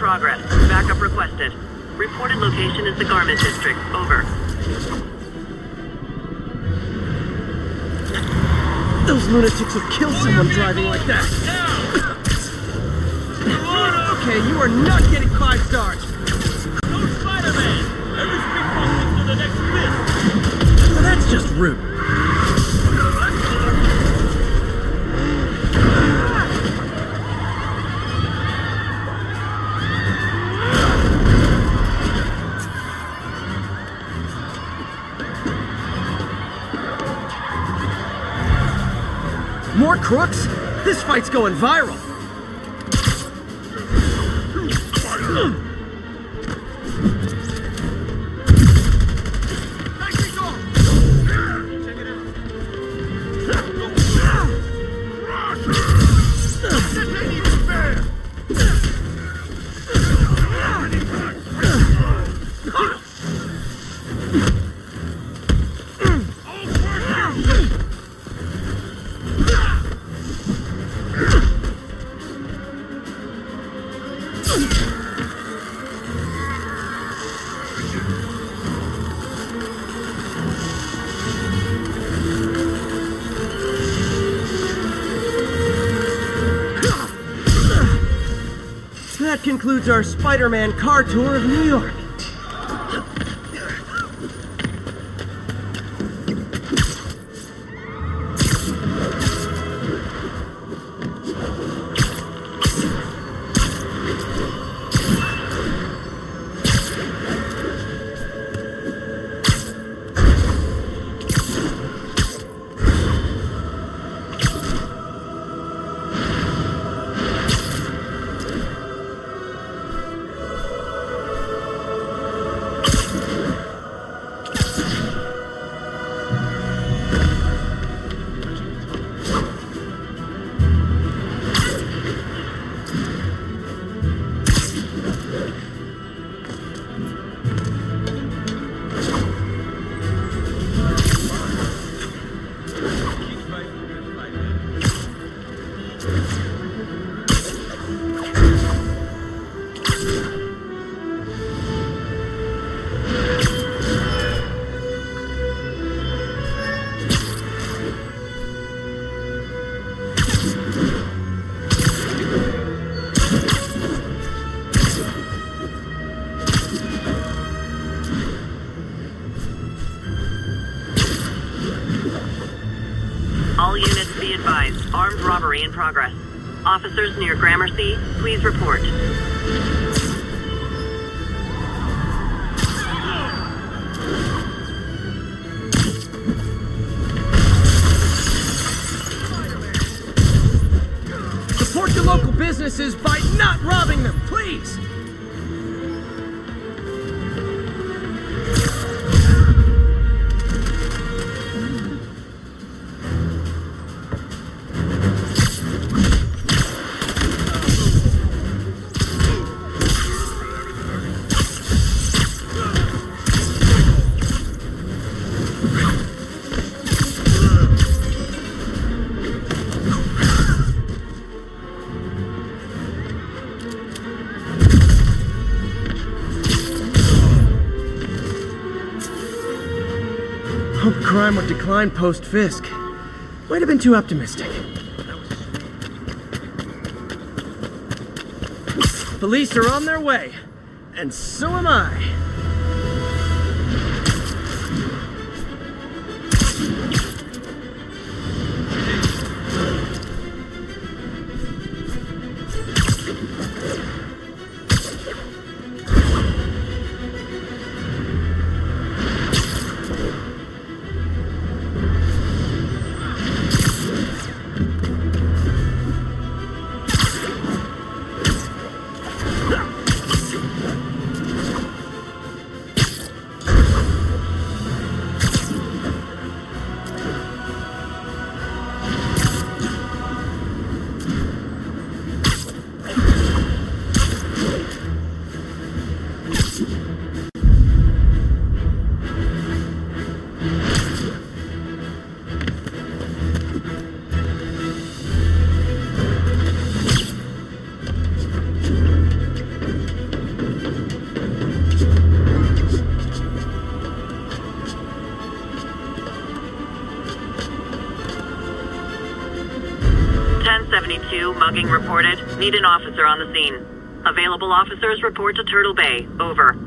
progress. Backup requested. Reported location is the Garment District. Over. Those lunatics would kill someone driving like that. Okay, you are not getting 5 stars. No Spider-Man! Every speedball thinks they're the next fist! Well, that's just rude. More crooks? This fight's going viral. That concludes our Spider-Man car tour of New York. All units be advised. Armed robbery in progress. Officers near Gramercy, please report. Support the local businesses by not robbing them, please! Hope crime would decline post-Fisk. Might have been too optimistic. Police are on their way, and so am I. 172, mugging reported. Need an officer on the scene. Available officers report to Turtle Bay. Over.